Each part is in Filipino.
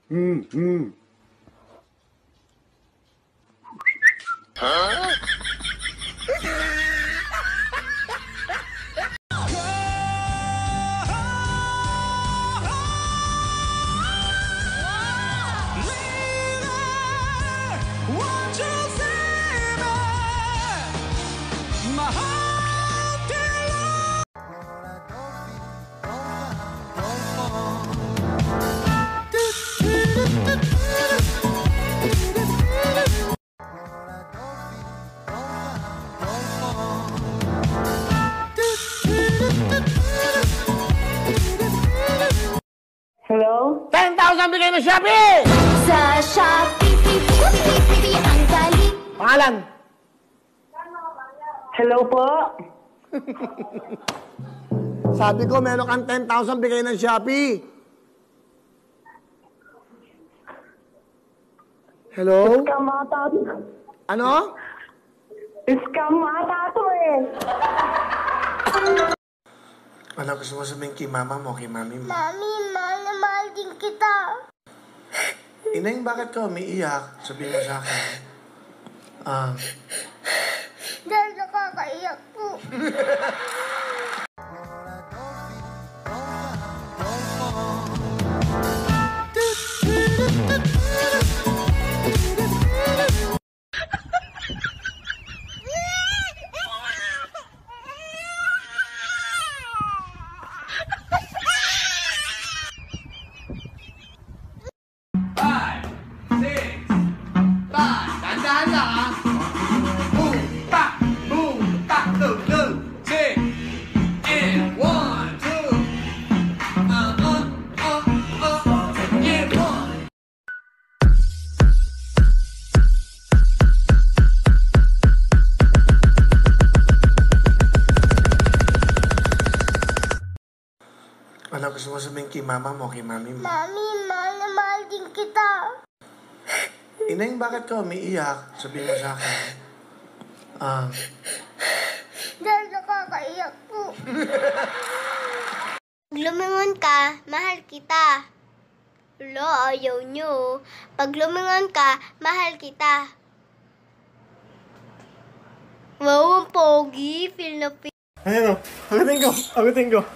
Hello? 10,000 bigay ng Shopee! Sa Shopee, ang galing. Pangalan? Hello po? Sabi ko, meron kang 10,000 bigay ng Shopee. Hello? Scam ata to. Ano? Scam ata to eh. Ano gusto mo sabihin kay mama mo, kay mami mo? Mami, mahal na mahal din kita. Ineng, bakit ka umiiyak? Sabihin mo sa akin. Dahil nakakaiyak po. Ano gusto mo sabihin kay mama mo, kay mami mo? Mami, mahal na mahal din kita. Ineng, bakit ka umiiyak? Sabihin mo sa akin. Dahil nakakaiyak po. Pag lumingon ka, mahal kita. Lo, ayaw nyo. Pag lumingon ka, mahal kita. Wow, ang pogi. Feel na feel. Ayun o, agutin ko.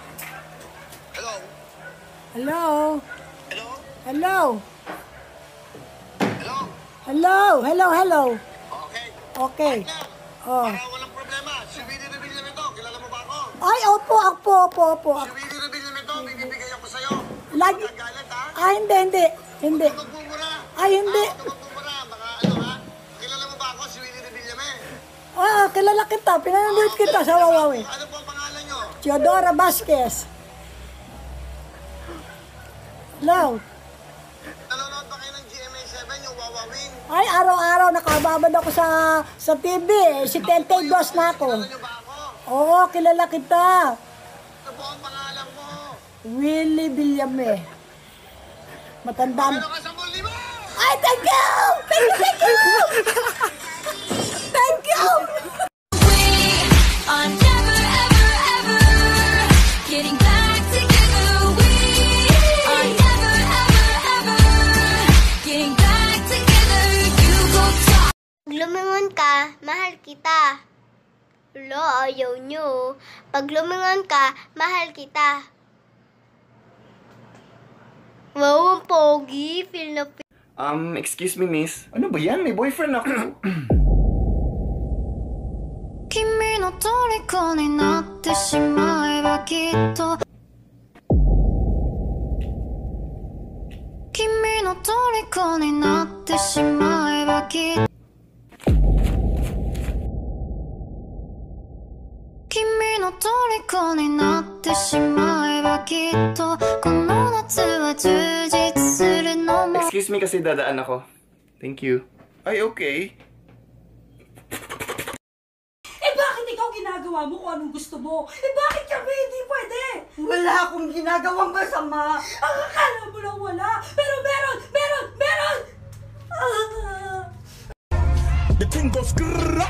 Hello? Hello? Hello? Hello? Hello? Hello? Hello? Okay. Okay. Oh. Para walang problema. Si Willie Revilla nito. Kilala mo ba ako? Ay, opo. Si Willie Revilla nito. Bibigay ako sa'yo. Lagi. Nagalit ha? Ah, hindi. Hindi. Huwag magmumura. Ay, hindi. Huwag magmumura. Baka ano ha? Kilala mo ba ako? Si Willie Revilla me. Ah, kilala kita. Pinanood kita sa Wawawi. Ano po ang pangalan nyo? Teodora Vasquez. Hello? Nanonood ba kayo ng GMA7, yung Wawawin? Ay, araw-araw nakababad ako sa TV. Si Tentay Boss na ako. Kilala nyo ba ako? Oo, kilala kita. Ano po ang pangalan mo? Willie Villame. Matanda na. Ano ka sa muli mo? Ay, thank you! Thank you! Thank you! We are never, ever, ever getting back together. We are never, ever, ever getting back together. You go talk. Pag lumingon ka, mahal kita. Lo, ayaw nyo. Pag lumingon ka, mahal kita. Wow, ang pogi. Feel na feel. Excuse me, miss. Ano ba yan? May boyfriend ako. 君の虜になってしまえばきっと君の虜になってしまえばきっと君の虜になってしまえばきっとこの夏は充実するのも Excuse me kasi dadaan ako. Thank you. Ay, okay. Bakit ikaw ginagawa mo kung anong gusto mo? Bakit kami hindi pwede? Wala akong ginagawang masama. Ang akala mo lang wala. Pero meron! The thing goes grrrr.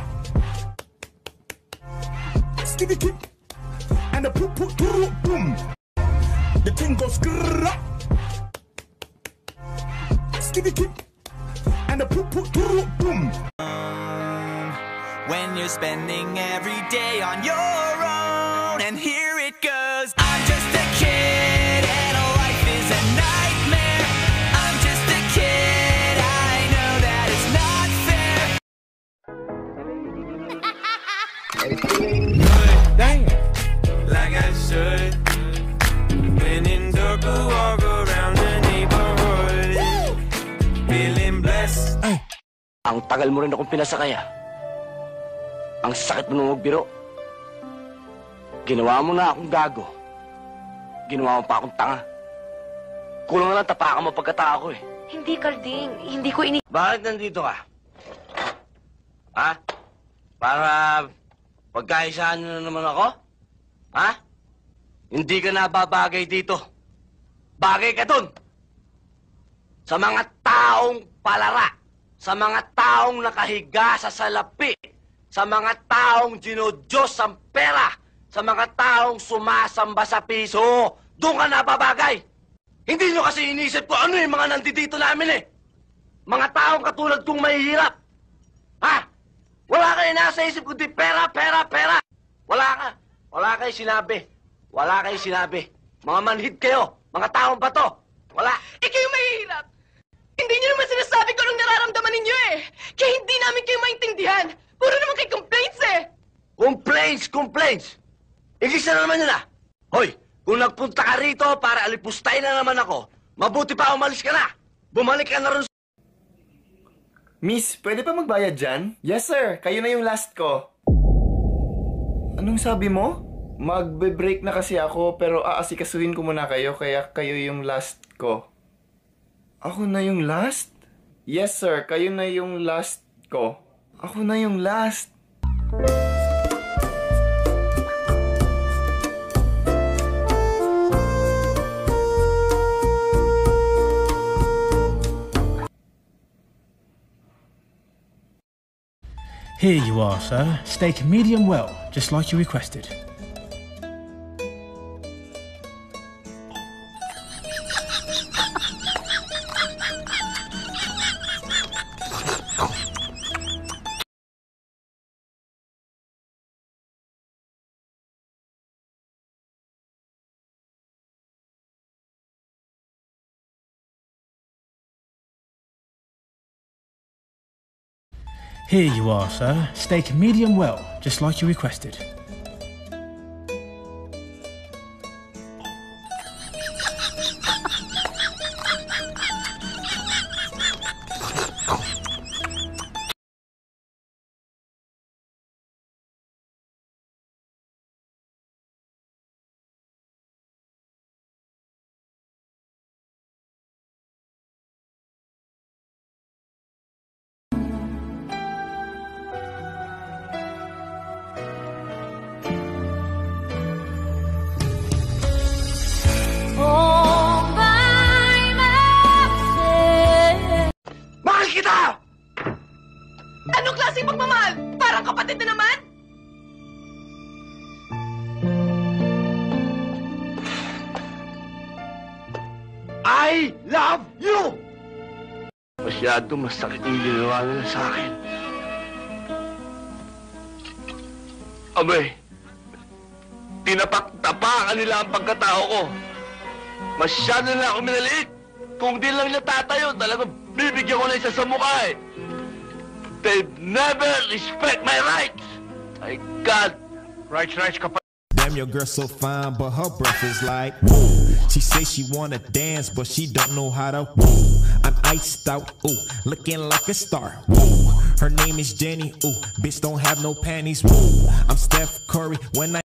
Skitty kick. And the poop boom. The thing goes grrrr. skitty kick and the poop poop boom. When you're spending every day on your own, and here it goes. I'm just a kid and life is a nightmare. I'm just a kid, I know that it's not fair. Dang. Like I should. When in dark, walk around the neighborhood. Feeling blessed. Ang tagal mo rin akong pinasakaya. Ang sakit mo nung magbiro. Ginawa mo na akong gago. Ginawa mo pa akong tanga. Kulang na lang tapakan mo pagkatao ko eh. Hindi, Carding. Hindi ko ini... Bakit nandito ka? Ha? Para pagkaisahan nyo na naman ako? Ha? Hindi ka nababagay dito. Bagay ka dun! Sa mga taong palara. Sa mga taong nakahiga sa salapi. Sa mga taong dinodiyos ang pera. Sa mga taong sumasamba sa piso. Doon ka nababagay. Hindi nyo kasi inisip ko ano yung mga nandito namin eh. Mga taong katulad kong mahihirap. Ha? Wala kayo nasa isip kundi pera, pera, pera. Wala ka. Wala kayo sinabi. Wala kayo sinabi. Mga manhid kayo. Mga taong bato. Wala. Kayo mahihirap. Hindi niyo naman sinasabi ko anong nararamdaman ninyo eh. Kaya hindi namin kayo maintindihan. Puro naman kayo complaints eh. Complaints! Igisa na naman yun ah. Hoy, kung nagpunta ka rito para alipustay na naman ako, mabuti pa umalis ka na. Bumalik ka na rin. Miss, pwede pa magbayad dyan? Yes, sir. Kayo na yung last ko. Anong sabi mo? Magbe-break na kasi ako, pero aasikasuhin ko muna kayo, kaya kayo yung last ko. Ako na yung last? Yes, sir. Kayo na yung last ko. Ako na yung last. Here you are, sir. Steak medium well, just like you requested. Here you are, sir. Steak medium well, just like you requested. Mahal kita! Anong klaseng pagmamahal? Parang kapatid na naman? I love you! Masyado masakit yung ginawa nila sa akin. Abay, tinapak-tapakan nila ang pagkatao ko. Masyado na ako minaliit. Kung di lang nila tatayo, talagang bibigyan ko na isa sa mukha eh. They never respect my rights. My God. Rights ka pa. Damn, your girl so fine, but her breath is like whoa. She say she wanna dance, but she don't know how to whoa. I'm iced out, ooh, looking like a star. Whoa. Her name is Jenny, ooh, bitch don't have no panties. Whoa. I'm Steph Curry when I